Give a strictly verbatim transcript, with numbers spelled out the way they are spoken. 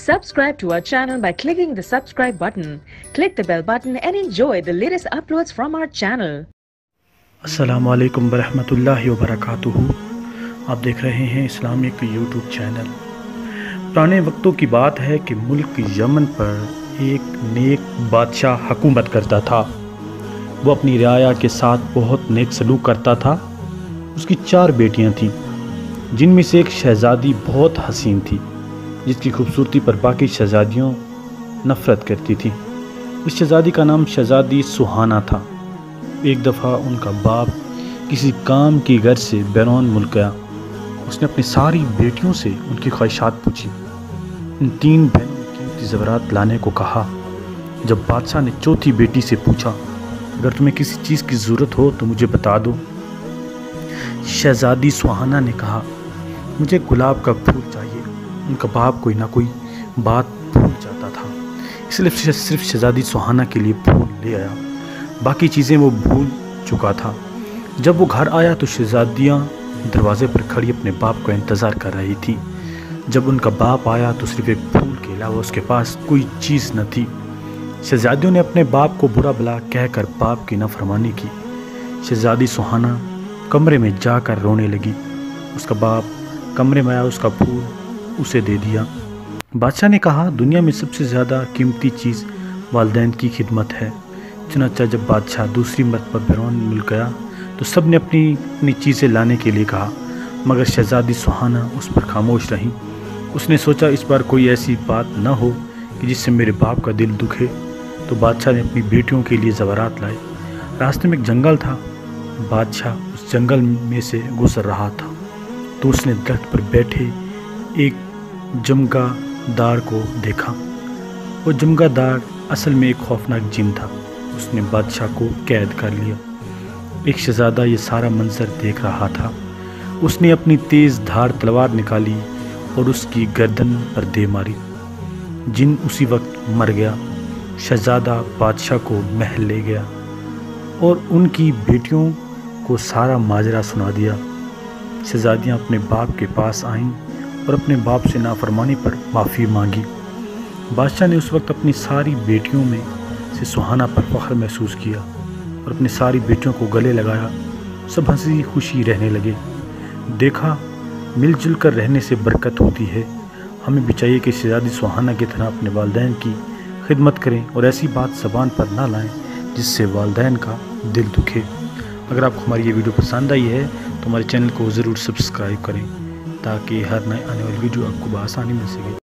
Subscribe to our channel by clicking the subscribe button. Click the bell button and enjoy the latest uploads from our channel. अस्सलामु अलैकुम वरहमतुल्लाहि वबरकातुहू। आप देख रहे हैं इस्लामिक यूट्यूब चैनल। पुराने वक्तों की बात है कि मुल्क यमन पर एक नेक बादशाह हुकूमत करता था। वो अपनी रियाया के साथ बहुत नेक सलूक करता था। उसकी चार बेटियां थीं, जिनमें से एक शहज़ादी बहुत हसीन थी, जिसकी खूबसूरती पर बाकी शहज़ादियों नफ़रत करती थीं। इस शहज़ादी का नाम शहज़ादी सुहाना था। एक दफ़ा उनका बाप किसी काम की गर्ज से बैरून मुल्क गया। उसने अपनी सारी बेटियों से उनकी ख्वाहिशात पूछी। इन तीन बहनों ने कीमती ज़ेवरात लाने को कहा। जब बादशाह ने चौथी बेटी से पूछा, अगर तुम्हें किसी चीज़ की ज़रूरत हो तो मुझे बता दो। शहज़ादी सुहाना ने कहा, मुझे गुलाब का फूल चाहिए। उनका बाप कोई ना कोई बात भूल जाता था, इसलिए सिर्फ शहज़ादी सुहाना के लिए फूल ले आया। बाकी चीज़ें वो भूल चुका था। जब वो घर आया तो शहज़ादियाँ दरवाज़े पर खड़ी अपने बाप का इंतज़ार कर रही थी। जब उनका बाप आया तो सिर्फ एक फूल के अलावा उसके पास कोई चीज़ न थी। शहज़ादियों ने अपने बाप को बुरा भला कहकर बाप की नाफरमानी की। शहज़ादी सुहाना कमरे में जाकर रोने लगी। उसका बाप कमरे में आया, उसका फूल उसे दे दिया। बादशाह ने कहा, दुनिया में सबसे ज़्यादा कीमती चीज़ वालिदैन की खिदमत है। चुनांचे जब बादशाह दूसरी मरतबा बैरून मुल्क गया तो सब ने अपनी अपनी चीज़ें लाने के लिए कहा, मगर शहज़ादी सुहाना उस पर खामोश रही। उसने सोचा इस बार कोई ऐसी बात न हो कि जिससे मेरे बाप का दिल दुखे। तो बादशाह ने अपनी बेटियों के लिए ज़ेवरात लाए। रास्ते में एक जंगल था। बादशाह उस जंगल में से गुजर रहा था तो उसने दरख्त पर बैठे एक जमगादार को देखा। वो जमगादार असल में एक खौफनाक जिन था। उसने बादशाह को कैद कर लिया। एक शहज़ादा ये सारा मंजर देख रहा था। उसने अपनी तेज़ धार तलवार निकाली और उसकी गर्दन पर दे मारी। जिन उसी वक्त मर गया। शहज़ादा बादशाह को महल ले गया और उनकी बेटियों को सारा माजरा सुना दिया। शहज़ादियाँ अपने बाप के पास आईं और अपने बाप से नाफरमानी पर माफ़ी मांगी। बादशाह ने उस वक्त अपनी सारी बेटियों में से सुहाना पर फ़ख्र महसूस किया और अपनी सारी बेटियों को गले लगाया। सब हंसी खुशी रहने लगे। देखा, मिलजुल कर रहने से बरकत होती है। हमें भी चाहिए कि शहज़ादी सुहाना की तरह अपने वालिदैन की खिदमत करें और ऐसी बात ज़बान पर ना लाएं जिससे वालिदैन का दिल दुखे। अगर आपको हमारी ये वीडियो पसंद आई है तो हमारे चैनल को ज़रूर सब्सक्राइब करें ताकि हर नए आने वाली वीडियो आपको बआसानी मिल सके।